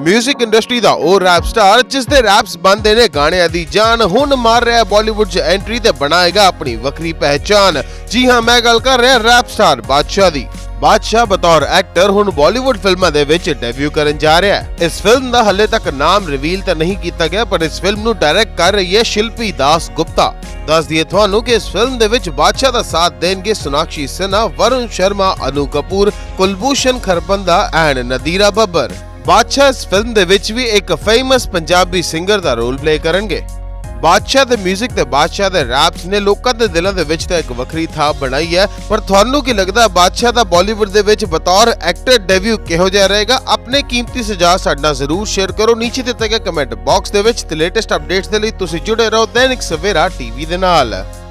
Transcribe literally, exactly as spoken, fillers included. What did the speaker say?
Music industry का वह rap star जिसके रैप्स बनते ने गाणियां दी जान हुण मार रहा बॉलीवुड च एंट्री ते बनाएगा अपनी वक्री पहचान। जी हां, मैं गल कर रहा रैप स्टार बादशाह दी। बादशाह बतौर एक्टर हुण बॉलीवुड फिल्मां दे विच डेब्यू करन जा रहा है। इस फिल्म दा हले तक नाम रिवील तो नहीं किया गया, पर इस फिल्म नू डायरेक्ट कर रही है शिल्पी दास गुप्ता। दस दिए थानू कि इस फिल्म दे विच बादशाह दा साथ देंगे सोनाक्षी सिन्हा, वरुण शर्मा, अनु कपूर, कुलभूषण खरबंदा एंड नदीरा बब्बर। बादशाह इस फिल्म दे विच भी एक फेमस पंजाबी सिंगर दा रोल प्ले करनगे। बादशाह दे म्यूजिक ते बादशाह दे रैप्स ने लोकां दे दिलां दे विच ते एक वखरी थाप बनाई है। पर थानू की लगदा बादशाह दा बॉलीवुड दे विच बतौर एक्टर डेब्यू किहो जिहा रहेगा? अपने कीमती सुझाव साडे नाल जरूर शेयर करो नीचे दित्ते गए कमेंट बॉक्स दे विच। ते लेटेस्ट अपडेट्स दे लई तुसीं जुड़े रहो दैनिक सवेरा टीवी दे नाल।